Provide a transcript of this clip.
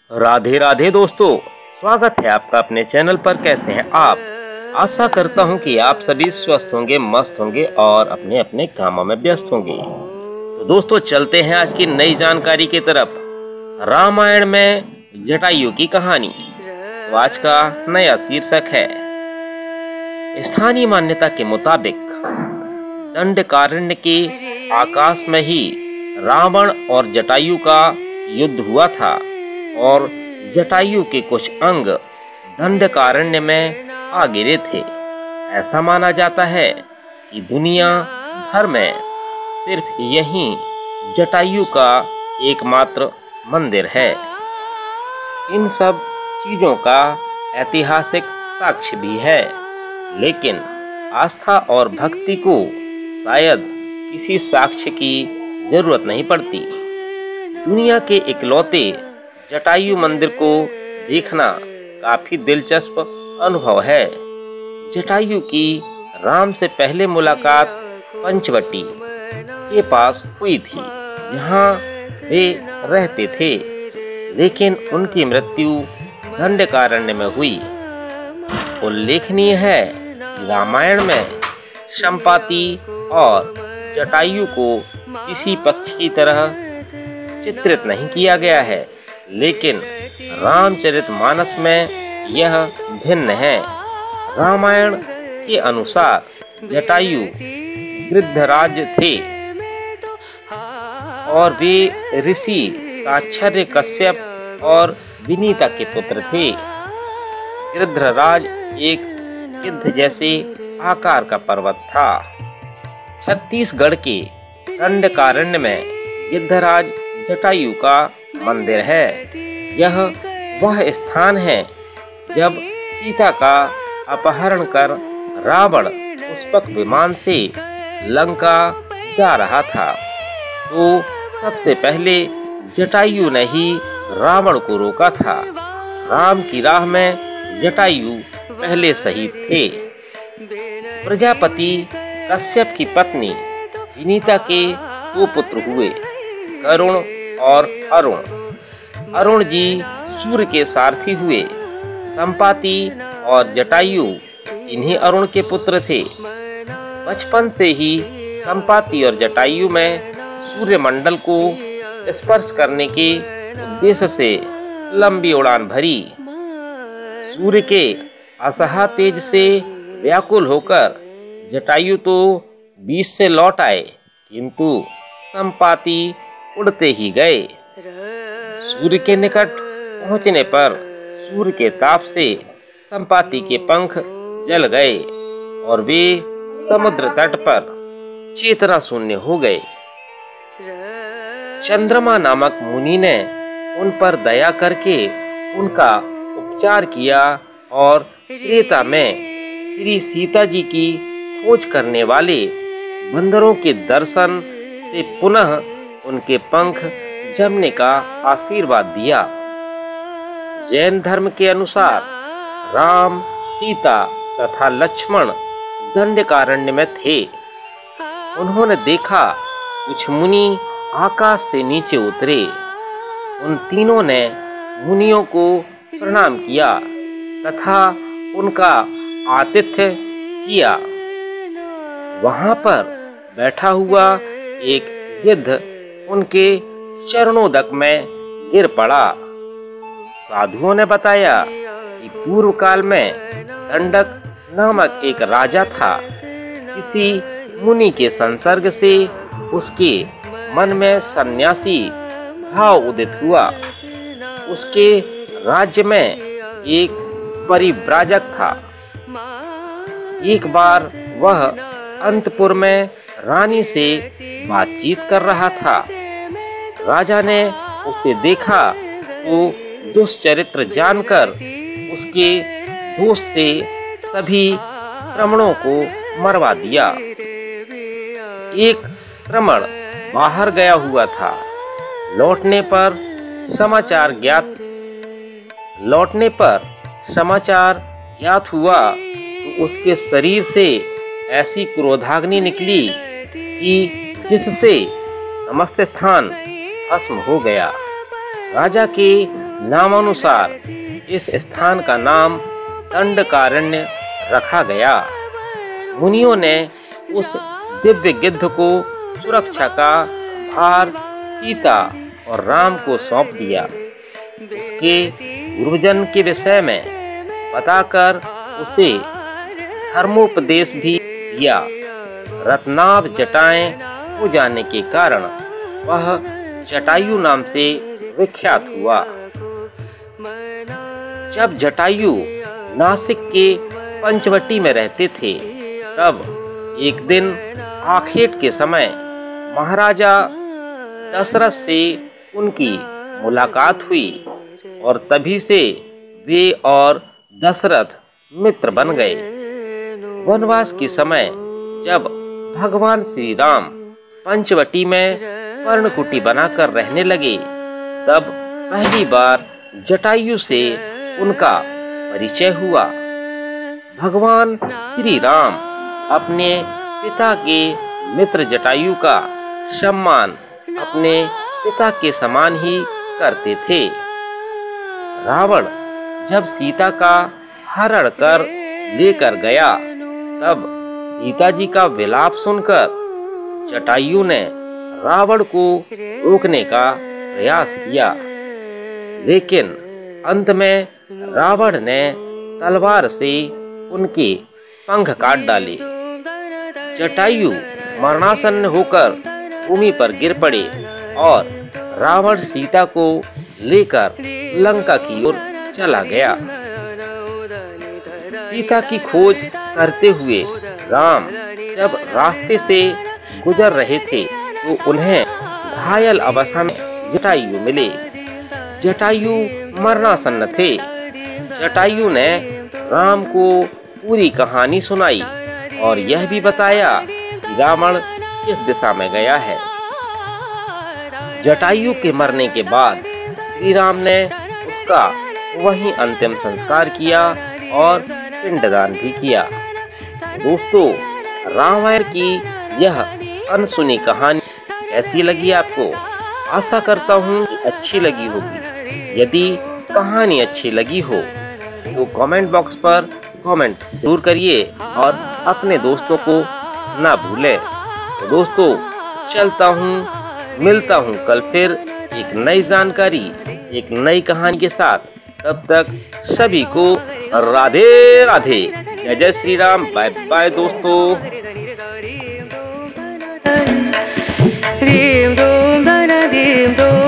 राधे राधे दोस्तों, स्वागत है आपका अपने चैनल पर। कैसे हैं आप? आशा करता हूं कि आप सभी स्वस्थ होंगे, मस्त होंगे और अपने अपने कामों में व्यस्त होंगे। तो दोस्तों, चलते हैं आज की नई जानकारी की तरफ। रामायण में जटायु की कहानी। तो आज का नया शीर्षक है, स्थानीय मान्यता के मुताबिक दंडकारण्य के आकाश में ही रावण और जटायु का युद्ध हुआ था और जटायु के कुछ अंग दंडकारण्य में आ गिरे थे। ऐसा माना जाता है कि दुनिया भर में सिर्फ यहीं जटायु का एकमात्र मंदिर है। इन सब चीजों का ऐतिहासिक साक्ष्य भी है, लेकिन आस्था और भक्ति को शायद किसी साक्ष्य की जरूरत नहीं पड़ती। दुनिया के इकलौते जटायु मंदिर को देखना काफी दिलचस्प अनुभव है। जटायु की राम से पहले मुलाकात पंचवटी के पास हुई थी, जहां वे रहते थे, लेकिन उनकी मृत्यु दंडकारण्य में हुई। उल्लेखनीय है कि रामायण में संपाति और जटायु को किसी पक्ष की तरह चित्रित नहीं किया गया है, लेकिन रामचरितमानस में यह भिन्न है। रामायण के अनुसार जटायु गृद्धराज थे और वे ऋषि ताच्छर्य कश्यप और विनीता के पुत्र थे। गृद्धराज एक गिद्ध जैसे आकार का पर्वत था। छत्तीसगढ़ के दंडकारण्य में गिद्धराज जटायु का मंदिर है। यह वह स्थान है जब सीता का अपहरण कर रावण पुष्पक विमान से लंका जा रहा था, तो सबसे पहले जटायु ने ही रावण को रोका था। राम की राह में जटायु पहले शहीद थे। प्रजापति कश्यप की पत्नी विनीता के दो पुत्र हुए, करुण और अरुण। अरुण जी सूर्य के सारथी हुए। संपाति और जटायु इन्हीं अरुण के पुत्र थे। बचपन से ही संपाति और जटायु में सूर्यमंडल को स्पर्श करने के उद्देश्य से लंबी उड़ान भरी। सूर्य के असहा तेज से व्याकुल होकर जटायु तो बीच से लौट आए, किंतु संपाति उड़ते ही गए। सूर्य के निकट पहुंचने पर सूर्य के ताप से संपाति के पंख जल गए और वे समुद्र तट पर चेतना शून्य हो गए। चंद्रमा नामक मुनि ने उन पर दया करके उनका उपचार किया और त्रेता में श्री सीता जी की खोज करने वाले बंदरों के दर्शन से पुनः उनके पंख जमने का आशीर्वाद दिया। जैन धर्म के अनुसार राम, सीता तथा लक्ष्मण दंडकारण्य में थे। उन्होंने देखा कुछ मुनि आकाश से नीचे उतरे। उन तीनों ने मुनियों को प्रणाम किया तथा उनका आतिथ्य किया। वहां पर बैठा हुआ एक गिद्ध उनके चरणोदक में गिर पड़ा। साधुओं ने बताया कि पूर्व काल में दंडक नामक एक राजा था। किसी मुनि के संसर्ग से उसके मन में सन्यासी भाव उदित हुआ। उसके राज्य में एक परिव्राजक था। एक बार वह अंतपुर में रानी से बातचीत कर रहा था। राजा ने उसे देखा तो दुष्चरित्र जानकर उसके दोष से सभी श्रमणों को मरवा दिया। एक श्रमण बाहर गया हुआ था। लौटने पर समाचार ज्ञात हुआ तो उसके शरीर से ऐसी क्रोधाग्नि निकली कि जिससे समस्त स्थान भस्म हो गया। राजा के नामानुसार इस स्थान का नाम दंडकारण्य रखा गया। मुनियों ने उस दिव्य गिद्ध को सुरक्षा का भार सीता और राम को सौंप दिया। उसके गुरुजन के विषय में बताकर उसे धर्मोपदेश भी दिया। रत्नाभ जटाएं हो जाने के कारण वह जटायु नाम से विख्यात हुआ। जब जटायु नासिक के पंचवटी में रहते थे, तब एक दिन आखेट के समय महाराजा दशरथ से उनकी मुलाकात हुई और तभी से वे और दशरथ मित्र बन गए। वनवास के समय जब भगवान श्री राम पंचवटी में पर्णकुटी बनाकर रहने लगे, तब पहली बार जटायु से उनका परिचय हुआ। भगवान श्री राम अपने पिता के मित्र जटायु का सम्मान अपने पिता के समान ही करते थे। रावण जब सीता का हरण कर लेकर गया, तब सीता जी का विलाप सुनकर जटायु ने रावण को रोकने का प्रयास किया, लेकिन अंत में रावण ने तलवार से उनके पंख काट डाले। जटायु मरणासन्न होकर भूमि पर गिर पड़े और रावण सीता को लेकर लंका की ओर चला गया। सीता की खोज करते हुए राम जब रास्ते से गुजर रहे थे, तो उन्हें घायल अवस्था में जटायु मिले। जटायु मरणासन्न थे। जटायु ने राम को पूरी कहानी सुनाई और यह भी बताया कि रावण किस दिशा में गया है। जटायु के मरने के बाद श्री राम ने उसका वहीं अंतिम संस्कार किया और पिंडदान भी किया। दोस्तों, रामायण की यह अनसुनी कहानी कैसी लगी आपको? आशा करता हूँ कि अच्छी लगी होगी। यदि कहानी अच्छी लगी हो तो कमेंट बॉक्स पर कमेंट जरूर करिए और अपने दोस्तों को ना भूलें। तो दोस्तों, चलता हूँ, मिलता हूँ कल फिर एक नई जानकारी, एक नई कहानी के साथ। तब तक सभी को राधे राधे, जय जय श्री राम, बाय बाय दोस्तों। dim dum da da dim dum